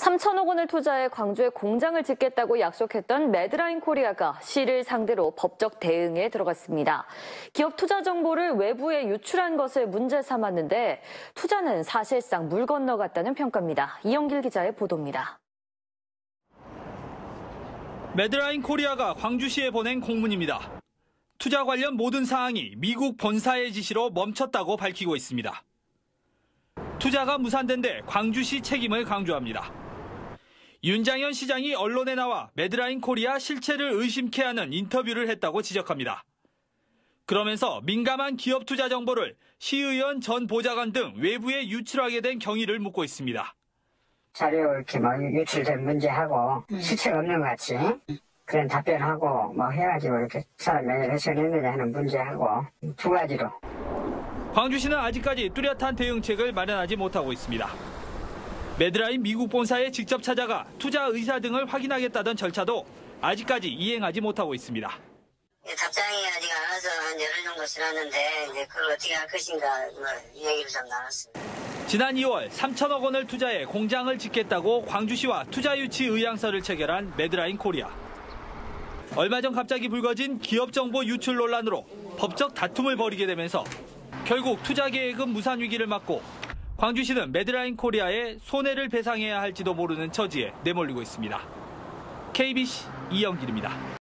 3천억 원을 투자해 광주에 공장을 짓겠다고 약속했던 매드라인 코리아가 시를 상대로 법적 대응에 들어갔습니다. 기업 투자 정보를 외부에 유출한 것을 문제 삼았는데 투자는 사실상 물 건너갔다는 평가입니다. 이영길 기자의 보도입니다. 매드라인 코리아가 광주시에 보낸 공문입니다. 투자 관련 모든 사항이 미국 본사의 지시로 멈췄다고 밝히고 있습니다. 투자가 무산된 데 광주시 책임을 강조합니다. 윤장현 시장이 언론에 나와 매드라인 코리아 실체를 의심케 하는 인터뷰를 했다고 지적합니다. 그러면서 민감한 기업 투자 정보를 시의원 전 보좌관 등 외부에 유출하게 된 경위를 묻고 있습니다. 자료 이렇게 유출된 문제하고 실체가 없는 것 같이 그런 답변하고 해가지고 이렇게 사람 해석했느냐 하는 문제하고 두 가지로. 광주시는 아직까지 뚜렷한 대응책을 마련하지 못하고 있습니다. 매드라인 미국 본사에 직접 찾아가 투자 의사 등을 확인하겠다던 절차도 아직까지 이행하지 못하고 있습니다. 답장이 아직 안 와서 한 열흘 정도 지났는데 이제 그걸 어떻게 할 것인가 이 얘기를 좀 나눴습니다. 지난 2월 3천억 원을 투자해 공장을 짓겠다고 광주시와 투자 유치 의향서를 체결한 매드라인 코리아. 얼마 전 갑자기 불거진 기업 정보 유출 논란으로 법적 다툼을 벌이게 되면서 결국 투자 계획은 무산 위기를 맞고 광주시는 매드라인 코리아에 손해를 배상해야 할지도 모르는 처지에 내몰리고 있습니다. KBC 이영길입니다.